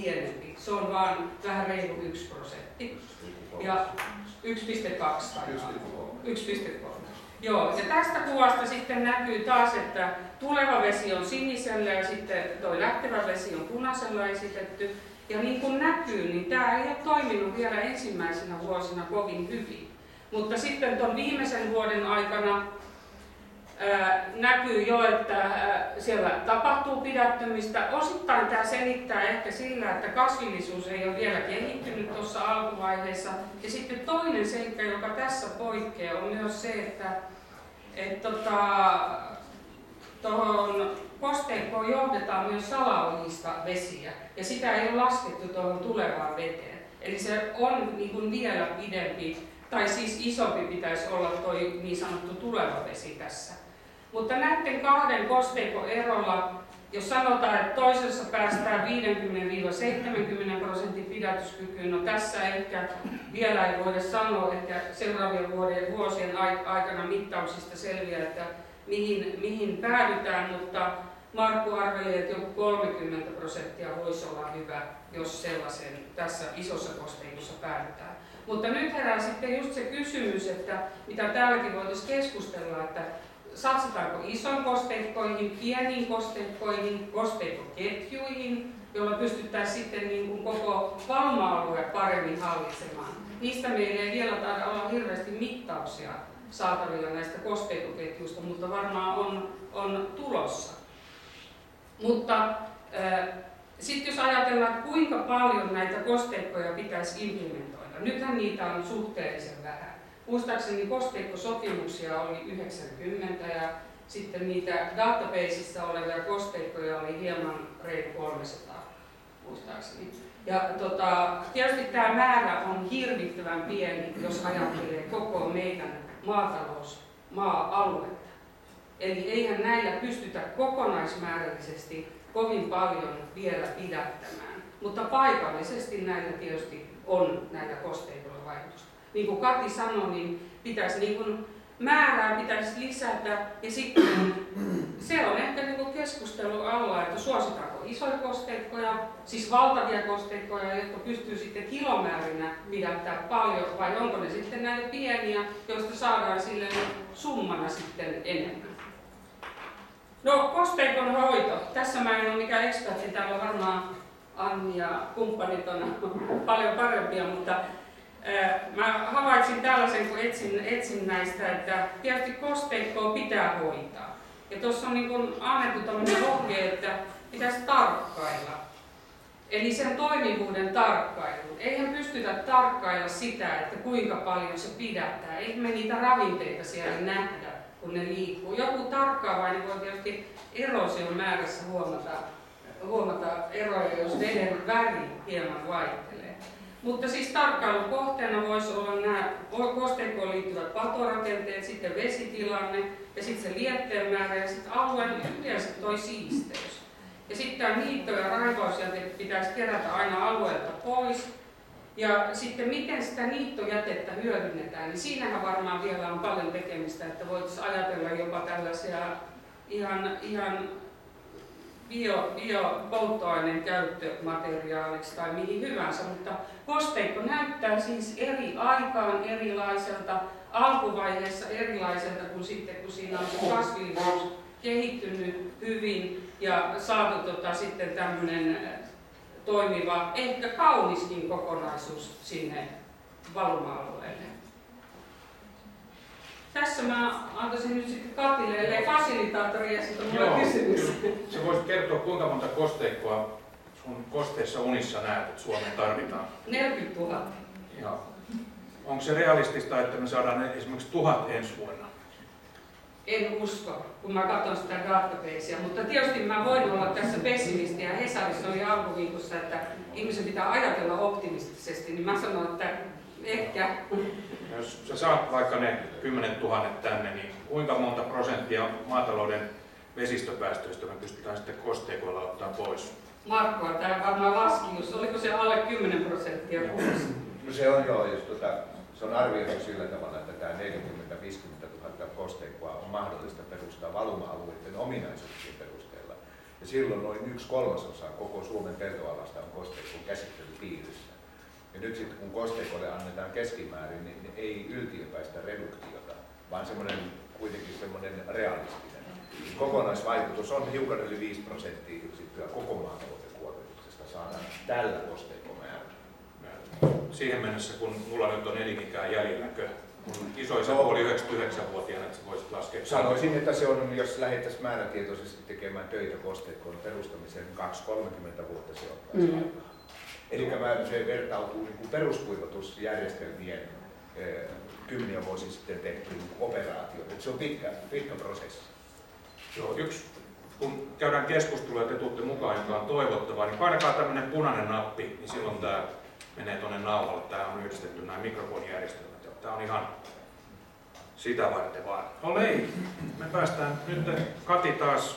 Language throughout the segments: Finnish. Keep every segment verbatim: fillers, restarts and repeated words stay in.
pienempi. Se on vaan vähän reilu yksi prosentti. Ja yksi pilkku kaksi tai yksi pilkku kolme. Joo, ja tästä kuvasta sitten näkyy taas, että tuleva vesi on sinisellä ja sitten tuo lähtevä vesi on punaisella esitetty. Ja niin kuin näkyy, niin tämä ei ole toiminut vielä ensimmäisenä vuosina kovin hyvin. Mutta sitten tuon viimeisen vuoden aikana ää, näkyy jo, että ää, siellä tapahtuu pidättymistä. Osittain tämä selittää ehkä sillä, että kasvillisuus ei ole vielä kehittynyt tuossa alkuvaiheessa. Ja sitten toinen seikka, joka tässä poikkeaa, on myös se, että et, tota, tuohon kosteikkoon johdetaan myös salaojista vesiä. Ja sitä ei ole laskettu tuohon tulevaan veteen. Eli se on niin kuin vielä pidempi, tai siis isompi pitäisi olla tuo niin sanottu tuleva vesi tässä. Mutta näiden kahden kosteikon erolla, jos sanotaan, että toisessa päästään viisikymmentä seitsemänkymmentä prosentin pidätyskykyyn, no tässä ehkä vielä ei voida sanoa, että seuraavien vuosien, vuosien aikana mittauksista selviää, että mihin, mihin päädytään, mutta Markku arveli, että joku kolmekymmentä prosenttia voisi olla hyvä, jos sellaisen tässä isossa kosteikossa päädytään. Mutta nyt herää sitten just se kysymys, että mitä täälläkin voitaisiin keskustella, että satsataanko isoin kosteikkoihin, pieniin kosteikkoihin, kosteikkoketjuihin, jolla pystyttäisiin sitten niin kuin koko valuma-alue paremmin hallitsemaan. Niistä meillä ei vielä taida olla hirveästi mittauksia saatavilla näistä kosteikkoketjuista, mutta varmaan on, on tulossa. Mutta äh, sitten jos ajatellaan, kuinka paljon näitä kosteikkoja pitäisi implementoida, nythän niitä on suhteellisen vähän. Muistaakseni kosteikkosopimuksia oli yhdeksänkymmentä ja sitten niitä databaseissa olevia kosteikkoja oli hieman reilu kolmesataa, muistaakseni. Ja tota, tietysti tämä määrä on hirvittävän pieni, jos ajattelee koko meidän maatalousmaa-aluetta. Eli eihän näillä pystytä kokonaismäärällisesti kovin paljon vielä pidättämään, mutta paikallisesti näillä tietysti on näillä kosteikoilla vaikutusta. Niin kuin Kati sanoi, niin pitäisi niin kuin määrää pitäisi lisätä ja sitten se on ehkä niin kuin keskustelu alla, että suositaanko isoja kosteikkoja, siis valtavia kosteikkoja, jotka pystyy sitten kilomäärinä pidättää paljon, vai onko ne sitten näitä pieniä, joista saadaan sille summana sitten enemmän. No, kosteikon hoito. Tässä mä en ole mikään ekspertti, täällä on varmaan Anni ja kumppanit on paljon parempia, mutta ää, mä havaitsin tällaisen, kun etsin, etsin näistä, että tietysti kosteikkoa pitää hoitaa. Ja tuossa on niin kun annettu tämmöinen ohje, että pitäisi tarkkailla. Eli sen toimivuuden tarkkailu. Eihän pystytä tarkkailla sitä, että kuinka paljon se pidättää. Eihän me niitä ravinteita siellä nähdä, kun ne liikkuu. Joku tarkkaavainen voi tietysti eroosion määrässä huomata, huomata eroja, jos veden väri hieman vaihtelee. Mutta siis tarkkailun kohteena voisi olla nämä kosteikkoon liittyvät patorakenteet, sitten vesitilanne ja sitten se lietteen määrä ja sitten alueen yleensä toi siisteys. Ja sitten tämä niitto- ja raivausjäte pitäisi kerätä aina alueelta pois. Ja sitten miten sitä niittojätettä hyödynnetään, niin siinähän varmaan vielä on paljon tekemistä, että voitaisiin ajatella jopa tällaisia ihan, ihan bio, biopolttoaineen käyttömateriaaliksi tai mihin hyvänsä, mutta kosteikko näyttää siis eri aikaan erilaiselta, alkuvaiheessa erilaiselta kuin sitten kun siinä on se kasvillisuus kehittynyt hyvin ja saatu tota, sitten tämmöinen toimiva, ehkä kauniskin kokonaisuus sinne valuma-alueelle. Tässä mä antaisin nyt sitten Katille, ellei fasilitaattori ja sitten mulle kysymys. Sä voisit kertoa, kuinka monta kosteikkoa sun kosteessa unissa näet, että Suomeen tarvitaan? neljäkymmentätuhatta. Ja onko se realistista, että me saadaan esimerkiksi tuhat ensi vuonna? En usko, kun mä katson sitä databasea, mutta tietysti mä voin olla tässä pessimisti ja Hesarissa oli alkuviikossa, että ihmisen pitää ajatella optimistisesti, niin mä sanon, että ehkä. Jos sä saat vaikka ne kymmenen tuhannet tänne, niin kuinka monta prosenttia maatalouden vesistöpäästöistä me pystytään sitten kosteikoilla ottaa pois? Markkoa, tämä varmaan laski, jos oliko se alle kymmenen prosenttia kuusi? No se on joo, jos tota, se on arvioitu sillä tavalla, että tämä neljäkymmentä viisikymmentä tuhatta kosteikkoa on mahdollista perustaa valuma-alueiden ominaisuuksien perusteella. Ja silloin noin yksi kolmasosa koko Suomen peltoalasta on kosteikon käsittelypiirissä. Ja nyt sitten kun kosteikolle annetaan keskimäärin, niin ei yltiöpäistä reduktiota, vaan semmoinen kuitenkin semmoinen realistinen. Kokonaisvaikutus on hiukan yli viisi prosenttia koko maatalouden kuormituksesta saadaan tällä kosteikkomäärällä. Siihen mennessä, kun mulla nyt on elinikää jäljelläkö, kun isoisä oli yhdeksänkymmentäyhdeksänvuotiaana, että sä voisit laskea. Sanoisin, että se on, jos lähdettäisiin määrätietoisesti tekemään töitä kosteikkoon perustamiseen, kaksikymmentä kolmekymmentä vuotta se ottaisi mm. aikaa. Eli se vertautuu niin kuin peruskuivatusjärjestelmien eh, kymmeniä vuosia sitten tehtyyn operaatioon. Se on pitkä, pitkä prosessi. Joo, yksi, kun käydään keskustelua ja te tuutte mukaan, joka on toivottavaa, niin painakaa tämmöinen punainen nappi, niin silloin tämä menee tuonne nauhalle. Tämä on yhdistetty nämä mikrofonijärjestelmät. Tämä on ihan sitä varten vaan. Olei, me päästään nyt Kati taas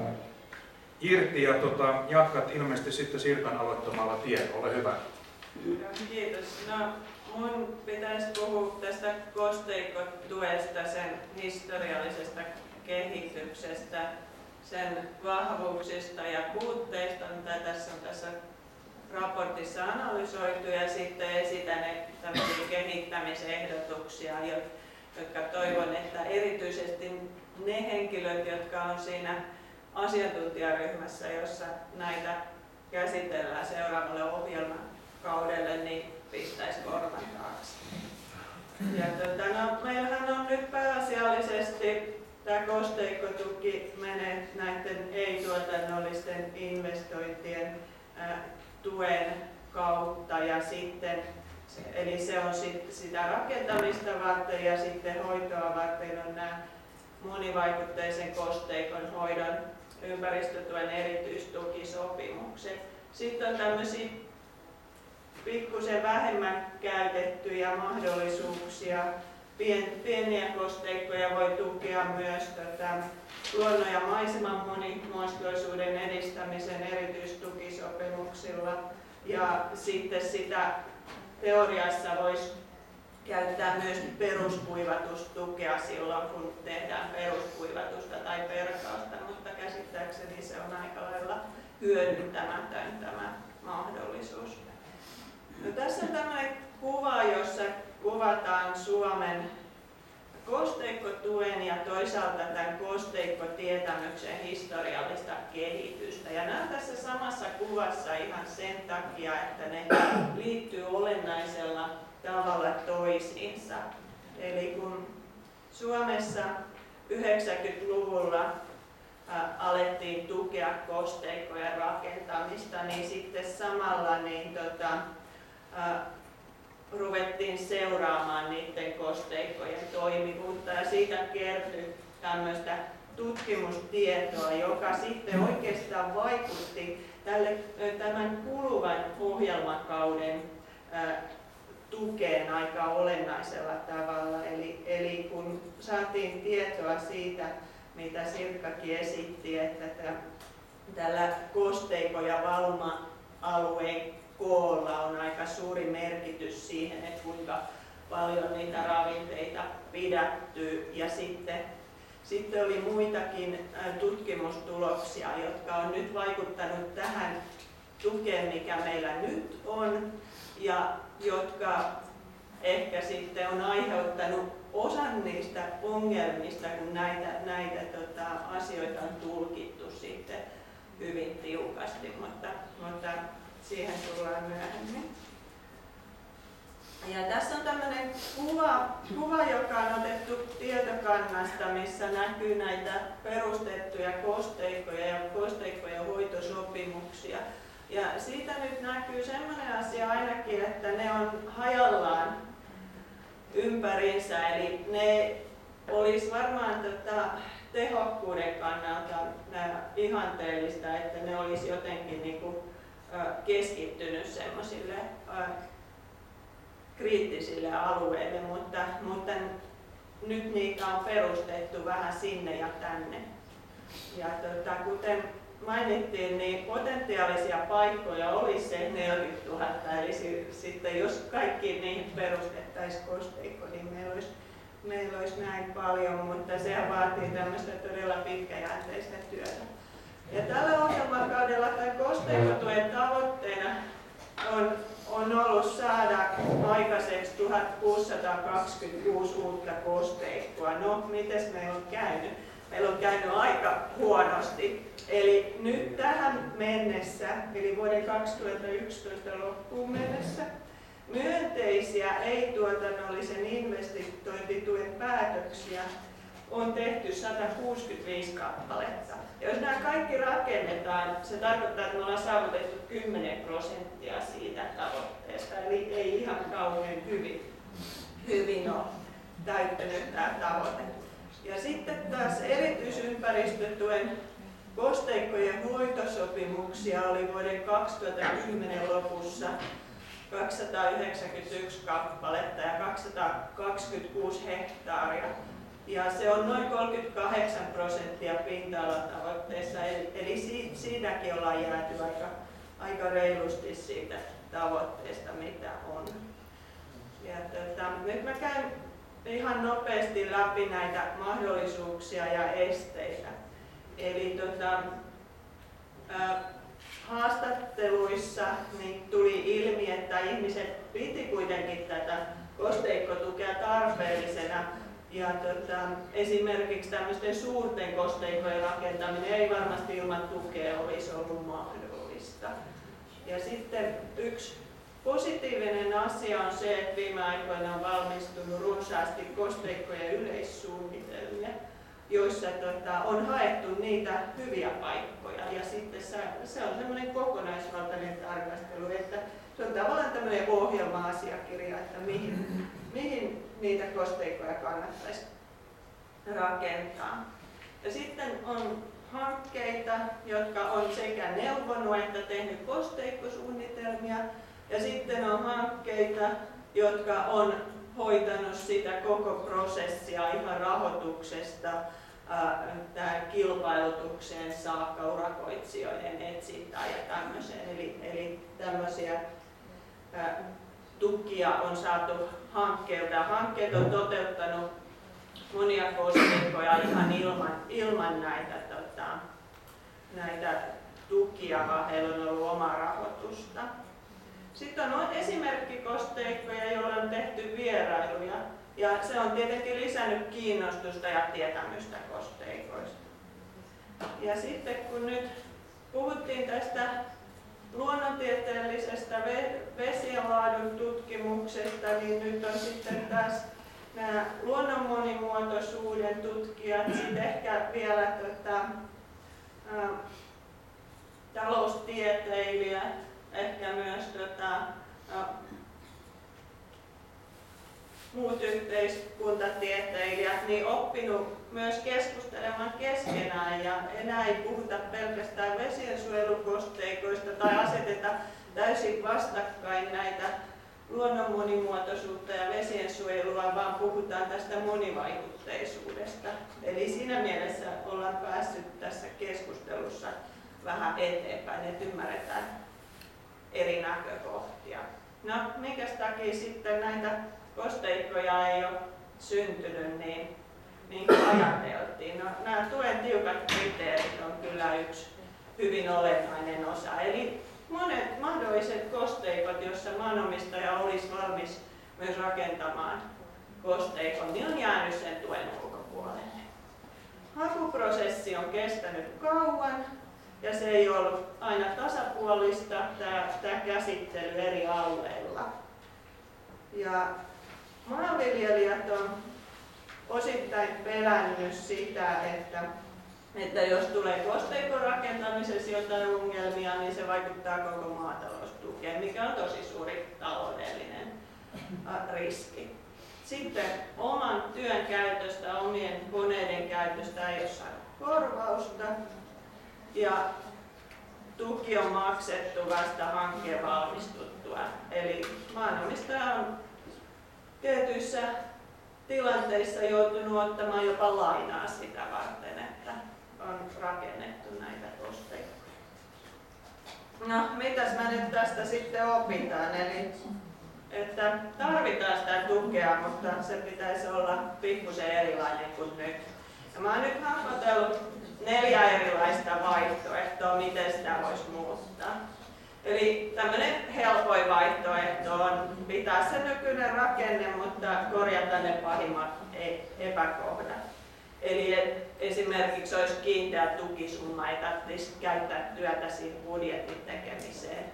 irti ja tota, jatkat ilmeisesti sitten Sirkan aloittamalla tiellä. Ole hyvä. Kiitos. No, mun pitäisi puhua tästä kosteikkotuesta, sen historiallisesta kehityksestä, sen vahvuuksista ja puutteista, mitä tässä on tässä raportissa analysoitu, ja sitten esitän tämmöisiä kehittämisehdotuksia, jotka toivon, että erityisesti ne henkilöt, jotka on siinä asiantuntijaryhmässä, jossa näitä käsitellään seuraavalle ohjelmakaudelle, niin pistäisi korvan taakse. Ja tuota, no, meillähän on nyt pääasiallisesti tämä kosteikkotuki menee näiden ei-tuotannollisten investointien ää, tuen kautta, ja sitten, eli se on sit, sitä rakentamista varten, ja sitten hoitoa varten on nämä monivaikutteisen kosteikon hoidon ympäristötuen erityistukisopimukset. Sitten on tämmöisiä pikkusen vähemmän käytettyjä mahdollisuuksia. Pien, pieniä kosteikkoja voi tukea myös tätä luonnon ja maiseman monimuotoisuuden edistämisen erityistukisopimuksilla. Ja sitten sitä teoriassa voisi käyttää myös peruskuivatustukea silloin, kun tehdään peruskuivatusta tai perkausta, mutta käsittääkseni se on aika lailla hyödyntämätön tämä mahdollisuus. No, tässä on tämmöinen kuva, jossa kuvataan Suomen kosteikkotuen ja toisaalta tämän kosteikkotietämyksen historiallista kehitystä. Ja nämä tässä samassa kuvassa ihan sen takia, että ne liittyy olennaisella tavalla toisiinsa. Eli kun Suomessa yhdeksänkymmentäluvulla ä, alettiin tukea kosteikkojen rakentamista, niin sitten samalla niin, tota, ä, ruvettiin seuraamaan niiden kosteikkojen toimivuutta, ja siitä kertyi tämmöistä tutkimustietoa, joka sitten oikeastaan vaikutti tälle, tämän kuluvan ohjelmakauden ä, tukeen aika olennaisella tavalla. Eli, eli kun saatiin tietoa siitä, mitä Sirkkakin esitti, että tällä kosteikko- ja valuma-alueen koolla on aika suuri merkitys siihen, että kuinka paljon niitä ravinteita pidättyy. Ja sitten, sitten oli muitakin tutkimustuloksia, jotka on nyt vaikuttanut tähän tukeen, mikä meillä nyt on, ja jotka ehkä sitten on aiheuttanut osan niistä ongelmista, kun näitä, näitä tota, asioita on tulkittu sitten hyvin tiukasti, mutta, mutta siihen tullaan myöhemmin. Ja tässä on tämmöinen kuva, kuva, joka on otettu tietokannasta, missä näkyy näitä perustettuja kosteikkoja ja kosteikkojen hoitosopimuksia. Ja siitä nyt näkyy sellainen asia ainakin, että ne on hajallaan ympärinsä, eli ne olisi varmaan tota, tehokkuuden kannalta ihanteellista, että ne olisi jotenkin niinku, keskittynyt semmoisille kriittisille alueille, mutta, mutta nyt niitä on perustettu vähän sinne ja tänne. Ja tota, kuten mainittiin, niin potentiaalisia paikkoja olisi se neljäkymmentätuhatta, eli sitten jos kaikki niihin perustettaisiin kosteikko, niin meillä olisi, meillä olisi näin paljon, mutta se vaatii tämmöistä todella pitkäjänteistä työtä. Ja tällä ohjelmakaudella tämän kosteikotuen tavoitteena on, on ollut saada aikaiseksi tuhatkuusisataakaksikymmentäkuusi uutta kosteikkoa. No, mites meillä on käynyt? Meillä on käynyt aika huonosti. Eli nyt tähän mennessä, eli vuoden kaksituhattayksitoista loppuun mennessä, myönteisiä ei-tuotannollisen investointituen päätöksiä on tehty sata kuusikymmentäviisi kappaletta. Ja jos nämä kaikki rakennetaan, se tarkoittaa, että me ollaan saavutettu kymmenen prosenttia siitä tavoitteesta. Eli ei ihan kauhean hyvin, hyvin ole täyttänyt tämä tavoite. Ja sitten taas erityisympäristötuen kosteikkojen hoitosopimuksia oli vuoden kaksituhattakymmenen lopussa kaksisataayhdeksänkymmentäyksi kappaletta ja kaksisataakaksikymmentäkuusi hehtaaria. Ja se on noin kolmekymmentäkahdeksan prosenttia pinta-alatavoitteessa, eli, eli si, siinäkin ollaan jääty aika, aika reilusti siitä tavoitteesta, mitä on. Ja tota, nyt mä käyn ihan nopeasti läpi näitä mahdollisuuksia ja esteitä. Eli tota, ää, haastatteluissa niin tuli ilmi, että ihmiset piti kuitenkin tätä kosteikkotukea tarpeellisena. Ja tota, esimerkiksi tämmöisten suurten kosteikkojen rakentaminen ei varmasti ilman tukea olisi ollut mahdollista. Ja sitten yksi positiivinen asia on se, että viime aikoina on valmistunut runsaasti kosteikkojen yleissuunnitelmia, joissa tota, on haettu niitä hyviä paikkoja. Ja sitten se, se on semmoinen kokonaisvaltainen tarkastelu, että se on tavallaan tämmöinen ohjelma-asiakirja, että mihin, mihin niitä kosteikkoja kannattaisi rakentaa. Ja sitten on hankkeita, jotka on sekä neuvonut että tehnyt kosteikkosuunnitelmia. Ja sitten on hankkeita, jotka on hoitanut sitä koko prosessia ihan rahoituksesta ää, kilpailutukseen saakka, urakoitsijoiden etsintään ja tämmöiseen. Eli, eli tämmöisiä ää, tukia on saatu hankkeilta. Hankkeet on toteuttanut monia kosteikkoja ihan ilman, ilman näitä, tota, näitä tukia, vaan heillä on ollut omaa rahoitusta. Sitten on esimerkkikosteikkoja, joilla on tehty vierailuja. Ja se on tietenkin lisännyt kiinnostusta ja tietämystä kosteikoista. Ja sitten kun nyt puhuttiin tästä luonnontieteellisestä vesien laadun tutkimuksesta, niin nyt on sitten taas nämä luonnon monimuotoisuuden tutkijat, sitten ehkä vielä tota, ä, taloustieteilijät, ehkä myös tota, ä, muut yhteiskuntatieteilijät, niin oppinut myös keskustelemaan keskenään ja enää ei puhuta pelkästään vesiensuojelukosteikoista tai aseteta täysin vastakkain näitä luonnon monimuotoisuutta ja vesiensuojelua, vaan puhutaan tästä monivaikutteisuudesta. Eli siinä mielessä ollaan päässyt tässä keskustelussa vähän eteenpäin, että ymmärretään eri näkökohtia. No, minkäs takia sitten näitä kosteikkoja ei ole syntynyt, niin, niin kuin ajateltiin. No, nämä tuen tiukat kriteerit on kyllä yksi hyvin olennainen osa. Eli monet mahdolliset kosteikot, joissa maanomistaja olisi valmis myös rakentamaan kosteikon, niin on jäänyt sen tuen ulkopuolelle. Hakuprosessi on kestänyt kauan ja se ei ollut aina tasapuolista, tämä, tämä käsittely eri alueilla. Ja maanviljelijät on osittain pelännyt sitä, että, että jos tulee kosteikon rakentamisessa jotain ongelmia, niin se vaikuttaa koko maataloustukeen, mikä on tosi suuri taloudellinen riski. Sitten oman työn käytöstä, omien koneiden käytöstä ei ole saanut korvausta ja tuki on maksettu vasta hankkeen valmistuttua. Eli maanomistaja on tietyissä tilanteissa joutunut ottamaan jopa lainaa sitä varten, että on rakennettu näitä kosteikkoja. No, mitäs mä nyt tästä sitten opitaan? Eli että tarvitaan sitä tukea, mutta se pitäisi olla pikkusen erilainen kuin nyt. Ja mä oon nyt hahmotellut neljä erilaista vaihtoehtoa, miten sitä voisi muuttaa. Eli tämmöinen helpoin vaihtoehto on pitää se nykyinen rakenne, mutta korjata ne pahimmat epäkohdat. Eli esimerkiksi olisi kiinteä tukisumma, ei tarvitsisi käyttää työtä siihen budjetin tekemiseen.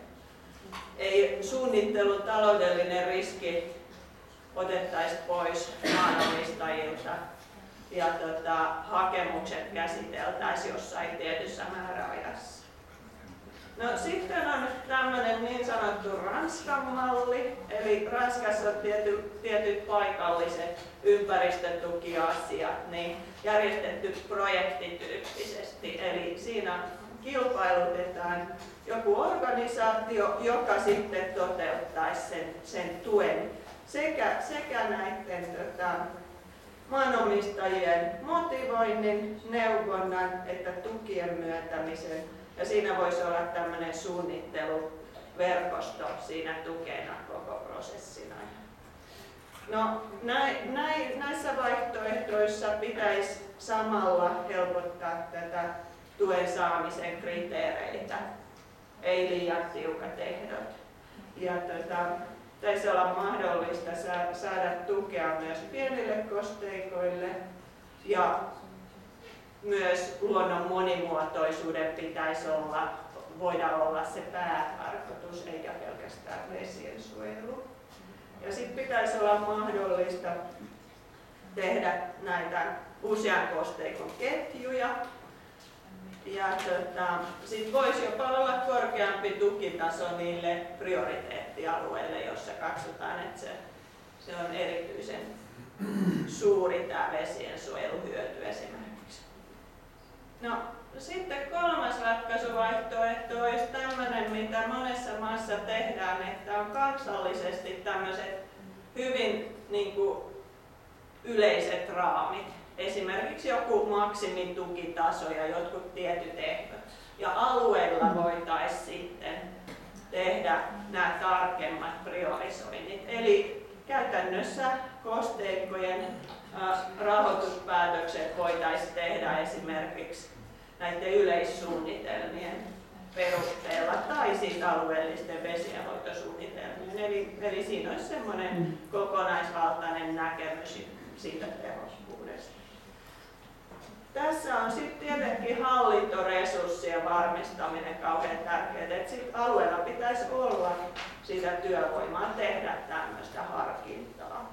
Ei suunnittelun taloudellinen riski otettaisiin pois maanomistajilta ja tota, hakemukset käsiteltäisiin jossain tietyssä määräajassa. No, sitten on tämmöinen niin sanottu Ranskan malli, eli Ranskassa on tiety, tietyt paikalliset ympäristötukiasiat niin järjestetty projektityyppisesti, eli siinä kilpailutetaan joku organisaatio, joka sitten toteuttaisi sen, sen tuen sekä, sekä näiden tota, maanomistajien motivoinnin, neuvonnan että tukien myöntämisen. Ja siinä voisi olla tämmöinen suunnitteluverkosto siinä tukena koko prosessina. No, näin, näin, näissä vaihtoehdoissa pitäisi samalla helpottaa tätä tuen saamisen kriteereitä, ei liian tiukat ehdot. Ja tota, pitäisi olla mahdollista saada tukea myös pienille kosteikoille ja myös luonnon monimuotoisuuden pitäisi olla, voida olla se päätarkoitus eikä pelkästään vesien suojelu. Ja sitten pitäisi olla mahdollista tehdä näitä usean kosteikon ketjuja. Ja tota, sitten voisi jopa olla korkeampi tukitaso niille prioriteettialueille, joissa katsotaan, että se, se on erityisen suuri tämä vesien suojeluhyöty esimerkiksi. No, sitten kolmas ratkaisuvaihtoehto olisi tämmöinen, mitä monessa maassa tehdään, että on kansallisesti tämmöiset hyvin niin kuin, yleiset raamit. Esimerkiksi joku maksimitukitaso ja jotkut tietyt ehdot. Ja alueilla voitaisiin sitten tehdä nämä tarkemmat priorisoinnit. Eli käytännössä kosteikkojen rahoituspäätökset voitaisiin tehdä esimerkiksi näiden yleissuunnitelmien perusteella tai siis alueellisten vesienhoitosuunnitelmien. Eli, eli siinä olisi semmoinen kokonaisvaltainen näkemys siitä tehokkuudesta. Tässä on sitten tietenkin hallintoresurssien varmistaminen kauhean tärkeää, että sit alueella pitäisi olla sitä työvoimaa tehdä tämmöistä harkintaa.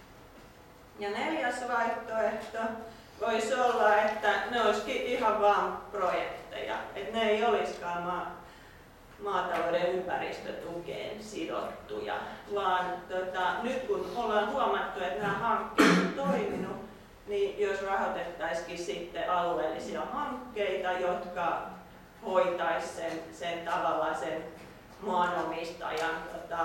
Ja neljäs vaihtoehto voisi olla, että ne olisikin ihan vaan projekteja, että ne ei olisikaan ma- maatalouden ympäristötukeen sidottuja, vaan tota, nyt kun ollaan huomattu, että nämä hankkeet on toiminut, niin jos rahoitettaisikin sitten alueellisia hankkeita, jotka hoitaisi sen, sen tavallaan sen maanomistajan tota,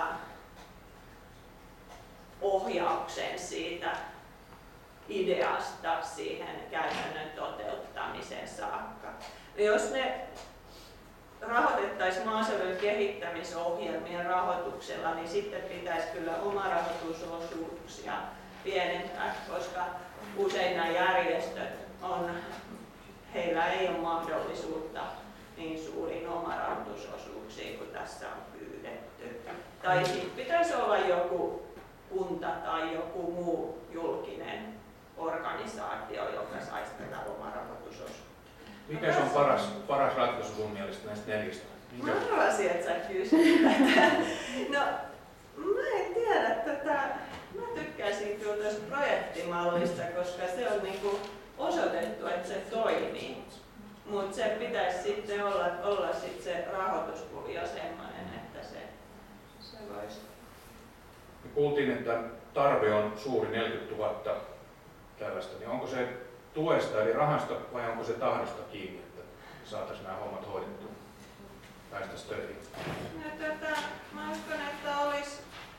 ohjauksen siitä ideasta siihen käytännön toteuttamiseen saakka. Ja jos ne rahoitettaisiin maaseudun kehittämisohjelmien rahoituksella, niin sitten pitäisi kyllä omarahoitusosuuksia pienentää, koska usein nämä järjestöt on, heillä ei ole mahdollisuutta niin suuriin omarahoitusosuuksiin kuin tässä on pyydetty. Tai sitten pitäisi olla joku kunta tai joku muu julkinen organisaatio, joka saisi tätä omarahoitusosuutta. Mikä se on paras, paras ratkaisu sun mielestä näistä neljästä? Mä arvasin, että sä kysyt tätä. No, mä en tiedä tätä. Mä tykkäisin kyllä tästä projektimallista, koska se on niinku osoitettu, että se toimii. Mutta se pitäisi sitten olla, olla sit se rahoituskuvio semmoinen, että se, se voisi. Me kuultiin, että tarve on suuri neljäkymmentätuhatta tällaista, niin onko se tuesta eli rahasta vai onko se tahdosta kiinni, että saataisiin nämä hommat hoidettua? Päästäisiin töihin? No, tota, mä uskon, että olisi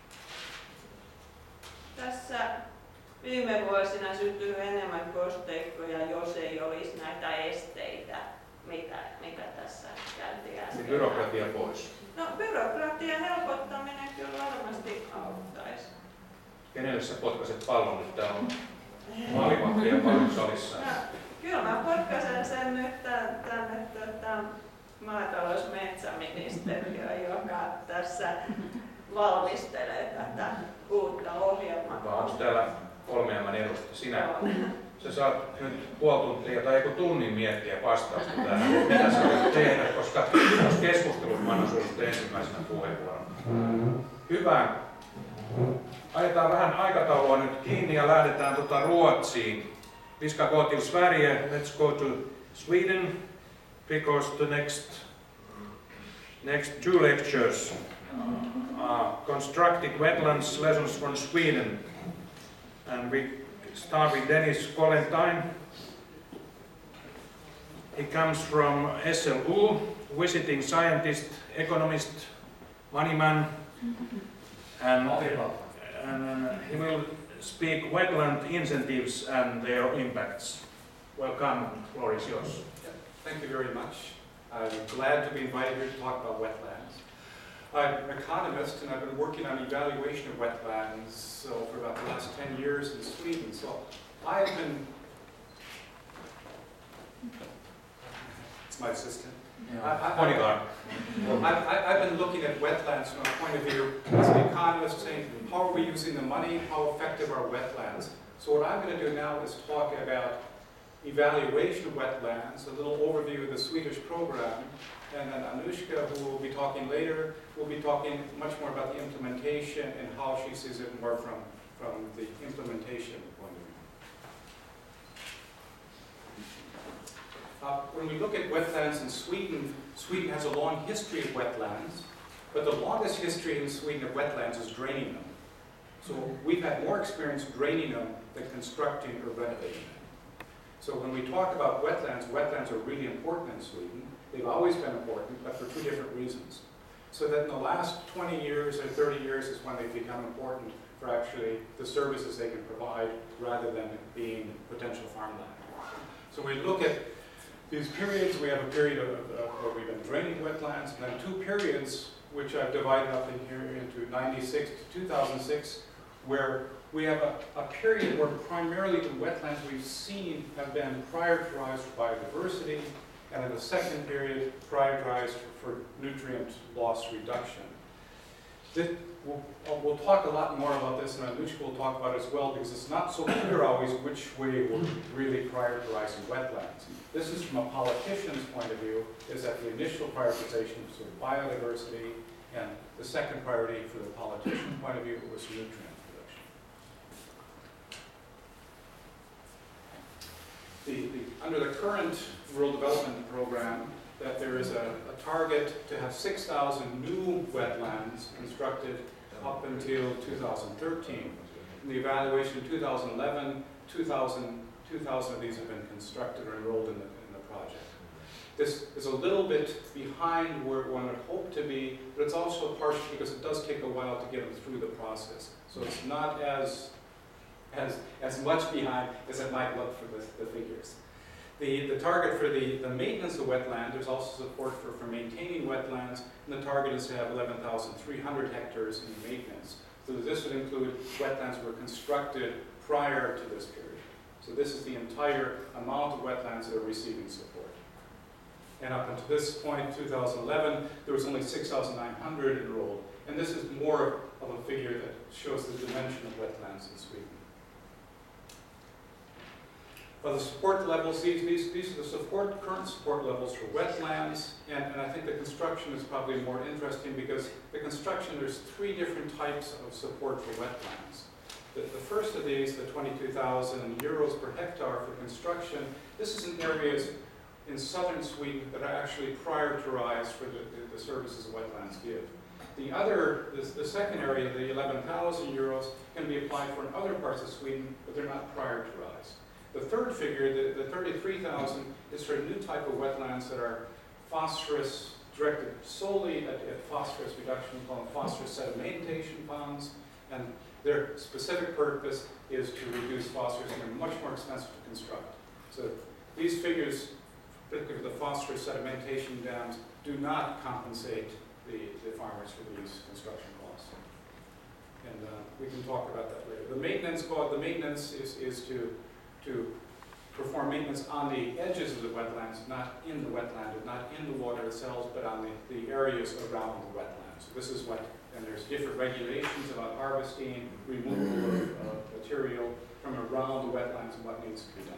tässä viime vuosina syntynyt enemmän kosteikkoja, jos ei olisi näitä esteitä, mitä, mitä tässä käytiin äsken. Niin byrokratia pois. No, byrokratian helpottaminen kyllä varmasti auttaisi. Kenelle sä potkaset pallon nyt? Täällä on maalivahtia paljon salissa. No, Kyllä mä potkaisen sen nyt tän- tänne tota, maatalousmetsäministeriöön, joka tässä valmistelee tätä uutta ohjelmaa. Onko täällä kolmeamman edustaja? Sinä? Sä saat nyt puoli tuntia tai joku tunnin miettiä vastausta tähän, mitä sä voit tehdä, koska tuossa keskustelussa mä annan sulle ensimmäisenä puheenvuoron. Hyvä. Ajetaan vähän aikataulua nyt kiinni ja lähdetään tota Ruotsiin. Vi ska gå till Sverige. Let's go to Sweden because the next next two lectures are constructing wetlands lessons from Sweden, and we start with Dennis Colentine. He comes from S L U, visiting scientist, economist, money man, and, and he will speak wetland incentives and their impacts. Welcome, floor is yours. Thank you very much. I'm glad to be invited here to talk about wetlands. I'm an economist and I've been working on evaluation of wetlands so for about the last ten years in Sweden. So I've been, it's my assistant. I, I, Bodyguard. I, I, I've been looking at wetlands from a point of view as an economist saying, how are we using the money? How effective are wetlands? So what I'm going to do now is talk about evaluation of wetlands, a little overview of the Swedish program, and then Anushka, who will be talking later, will be talking much more about the implementation and how she sees it more from, from the implementation point of view. Uh, when we look at wetlands in Sweden, Sweden has a long history of wetlands, but the longest history in Sweden of wetlands is draining them. So we've had more experience draining them than constructing or renovating them. So when we talk about wetlands, wetlands are really important in Sweden. They've always been important, but for two different reasons. So that in the last twenty years or thirty years is when they've become important for actually the services they can provide rather than being potential farmland. So we look at these periods. We have a period of, of where we've been draining wetlands, and then two periods which I've divided up in here into ninety-six to two thousand six, where we have a, a period where primarily the wetlands we've seen have been prioritized for biodiversity, and in the second period, prioritized for nutrient loss reduction. This, we'll, we'll talk a lot more about this, and Anushka will talk about it as well, because it's not so clear always which way we're really prioritizing wetlands. This is from a politician's point of view, is that the initial prioritization was for biodiversity, and the second priority for the politician's point of view was nutrient. The, the, under the current rural development program, that there is a, a target to have six thousand new wetlands constructed up until two thousand thirteen. In the evaluation in two thousand eleven, two thousand, two thousand of these have been constructed or enrolled in the, in the project. This is a little bit behind where one would hope to be, but it's also partially because it does take a while to get them through the process. So it's not as As, as much behind as it might look for the, the figures. The, the target for the, the maintenance of wetland, there's also support for, for maintaining wetlands, and the target is to have eleven thousand three hundred hectares in maintenance. So this would include wetlands that were constructed prior to this period. So this is the entire amount of wetlands that are receiving support. And up until this point, two thousand eleven, there was only six thousand nine hundred enrolled, and this is more of a figure that shows the dimension of wetlands in Sweden. Well, the support levels, these, these, these are the support, current support levels for wetlands, and, and I think the construction is probably more interesting because the construction, there's three different types of support for wetlands. The, the first of these, the twenty-two thousand euros per hectare for construction, this is in areas in southern Sweden that are actually prioritized for the, the, the services wetlands give. The other, the, the second area, the eleven thousand euros, can be applied for in other parts of Sweden, but they're not prioritized. The third figure, the, the thirty-three thousand, is for a new type of wetlands that are phosphorus, directed solely at, at phosphorus reduction, called phosphorus sedimentation ponds, and their specific purpose is to reduce phosphorus, and they're much more expensive to construct. So these figures, particularly the phosphorus sedimentation dams, do not compensate the, the farmers for these construction costs. And uh, we can talk about that later. The maintenance cost, the maintenance is, is to to perform maintenance on the edges of the wetlands, not in the wetland, not in the water itself, but on the, the areas around the wetlands. So this is what, and there's different regulations about harvesting, removal of, of material from around the wetlands and what needs to be done.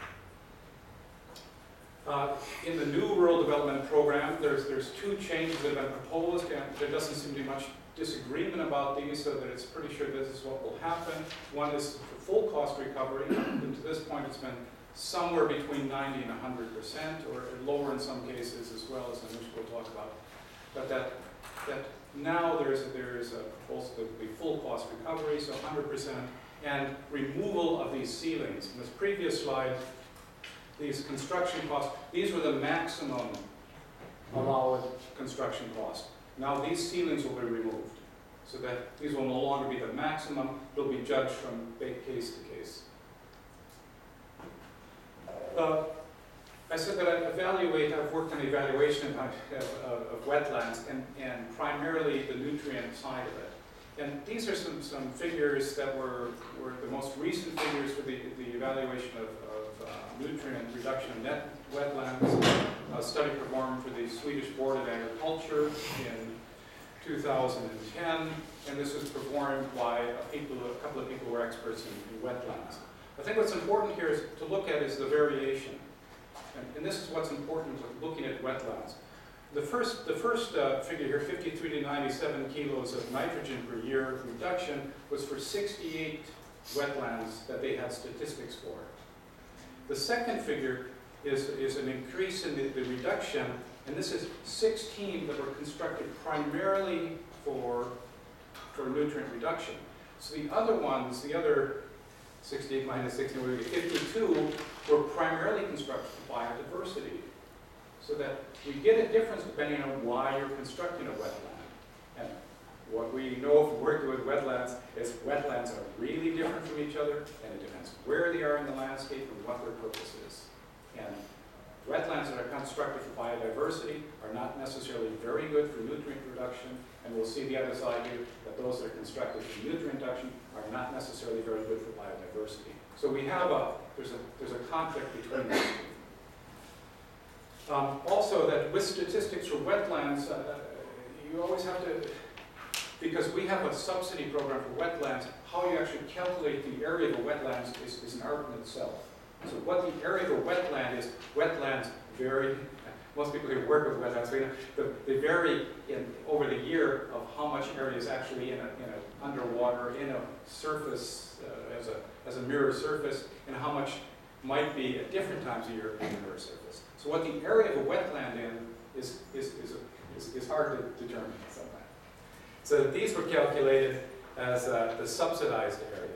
Uh, in the new rural development program, there's, there's two changes that have been proposed, and there doesn't seem to be much disagreement about these, so that it's pretty sure this is what will happen. One is for full cost recovery, and to this point it's been somewhere between ninety and one hundred percent, or lower in some cases as well, as Anushka will talk about. But that, that now there's a, there is a proposal to be full cost recovery, so one hundred percent, and removal of these ceilings. In this previous slide, these construction costs, these were the maximum allowed construction cost. Now these ceilings will be removed, so that these will no longer be the maximum, they'll be judged from case to case. Uh, I said that I evaluate, I've worked on evaluation of, of, of wetlands and, and primarily the nutrient side of it. And these are some, some figures that were, were the most recent figures for the, the evaluation of, of uh, nutrient reduction in net wetlands, a study performed for the Swedish Board of Agriculture in two thousand ten, and this was performed by a, people, a couple of people who are experts in, in wetlands. I think what's important here is to look at is the variation, and, and this is what's important with looking at wetlands. The first, the first uh, figure here, fifty-three to ninety-seven kilos of nitrogen per year reduction, was for sixty-eight wetlands that they had statistics for. The second figure is, is an increase in the, the reduction, and this is sixteen that were constructed primarily for, for nutrient reduction. So the other ones, the other sixty-eight minus sixteen would be fifty-two, were primarily constructed for biodiversity. So that we get a difference depending on why you're constructing a wetland. And what we know from working with wetlands is wetlands are really different from each other, and it depends where they are in the landscape and what their purpose is. And wetlands that are constructed for biodiversity are not necessarily very good for nutrient reduction, and we'll see the other side here, that those that are constructed for nutrient reduction are not necessarily very good for biodiversity. So we have a, there's a, there's a conflict between those two. Um, also, that with statistics for wetlands, uh, you always have to, because we have a subsidy program for wetlands, how you actually calculate the area of a wetlands is, is an art in itself. So what the area of a wetland is, wetlands vary. Most people who work with wetlands, they, know, they vary in, over the year of how much area is actually in a, in a underwater, in a surface, uh, as, a, as a mirror surface, and how much might be at different times of year in a mirror surface. So what the area of a wetland in is, is, is, a, is, is hard to determine sometimes. So these were calculated as uh, the subsidized area.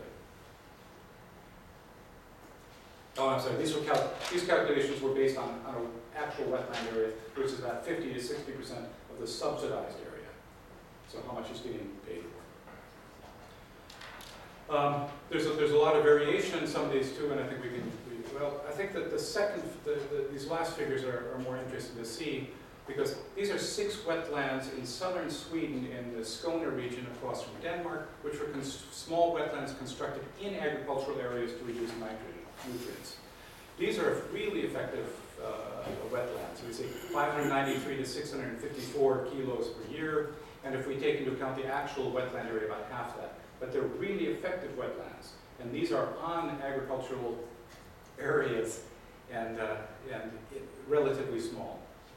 Oh, I'm sorry, these, were cal these calculations were based on, on an actual wetland area, which is about fifty to sixty percent of the subsidized area. So how much is getting paid for. Um, there's, a, there's a lot of variation in some of these too, and I think we can, we, well, I think that the second, the, the, these last figures are, are more interesting to see, because these are six wetlands in southern Sweden in the Skåne region across from Denmark, which were small wetlands constructed in agricultural areas to reduce nitrogen, nutrients. These are really effective uh, wetlands. So we say five hundred ninety-three to six hundred fifty-four kilos per year, and if we take into account the actual wetland area, about half that. But they're really effective wetlands, and these are on agricultural areas and, uh, and it, relatively small.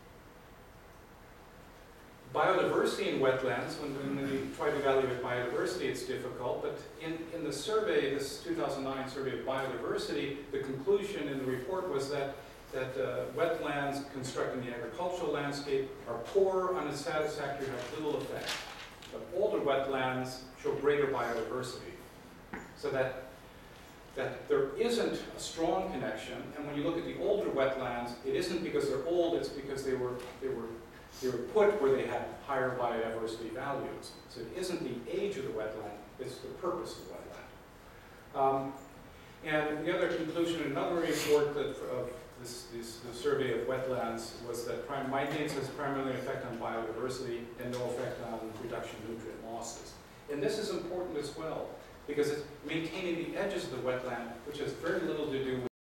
Biodiversity in wetlands, when, when we try to evaluate biodiversity, it's difficult, but in, in the survey, this two thousand nine survey of biodiversity, the conclusion in the report was that, that uh, wetlands constructing the agricultural landscape are poor, unsatisfactory, have little effect. But older wetlands show greater biodiversity. So that, that there isn't a strong connection, and when you look at the older wetlands, it isn't because they're old, it's because they were, they were They were put where they had higher biodiversity values. So it isn't the age of the wetland, it's the purpose of the wetland. Um, and the other conclusion in another report that, of this, this the survey of wetlands was that prime, maintenance has primarily an effect on biodiversity and no effect on reduction of nutrient losses. And this is important as well, because it's maintaining the edges of the wetland, which has very little to do with